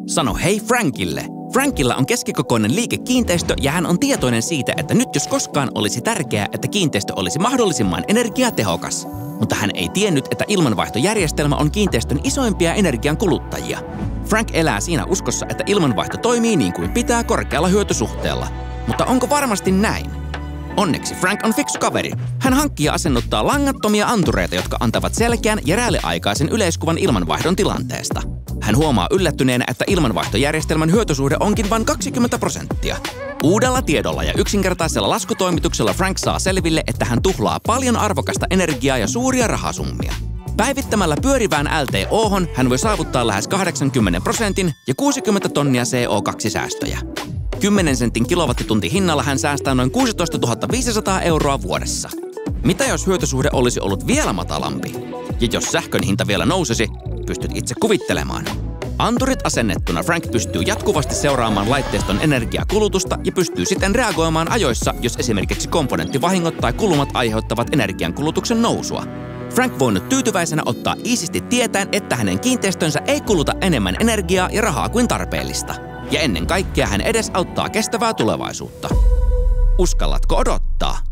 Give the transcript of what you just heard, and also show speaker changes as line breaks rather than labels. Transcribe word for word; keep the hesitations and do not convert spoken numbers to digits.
Sano hei Frankille. Frankilla on keskikokoinen liikekiinteistö ja hän on tietoinen siitä, että nyt jos koskaan olisi tärkeää, että kiinteistö olisi mahdollisimman energiatehokas. Mutta hän ei tiennyt, että ilmanvaihtojärjestelmä on kiinteistön isoimpia energian kuluttajia. Frank elää siinä uskossa, että ilmanvaihto toimii niin kuin pitää korkealla hyötysuhteella. Mutta onko varmasti näin? Onneksi Frank on fiksu kaveri. Hän hankkii ja asennuttaa langattomia antureita, jotka antavat selkeän ja reaaliaikaisen yleiskuvan ilmanvaihdon tilanteesta. Hän huomaa yllättyneenä, että ilmanvaihtojärjestelmän hyötysuhde onkin vain kaksikymmentä prosenttia. Uudella tiedolla ja yksinkertaisella laskutoimituksella Frank saa selville, että hän tuhlaa paljon arvokasta energiaa ja suuria rahasummia. Päivittämällä pyörivään L T O:hon hän voi saavuttaa lähes kahdeksankymmentä prosentin ja kuusikymmentä tonnia C O kaksi säästöjä. kymmenen sentin kilowattitunti hinnalla hän säästää noin kuusitoistatuhatta viisisataa euroa vuodessa. Mitä jos hyötysuhde olisi ollut vielä matalampi? Ja jos sähkön hinta vielä nousisi, pystyt itse kuvittelemaan. Anturit asennettuna Frank pystyy jatkuvasti seuraamaan laitteiston energiakulutusta ja pystyy siten reagoimaan ajoissa, jos esimerkiksi komponenttivahingot tai kulumat aiheuttavat energiankulutuksen nousua. Frank voi nyt tyytyväisenä ottaa iisisti tietäen, että hänen kiinteistönsä ei kuluta enemmän energiaa ja rahaa kuin tarpeellista. Ja ennen kaikkea hän edes auttaa kestävää tulevaisuutta. Uskallatko odottaa?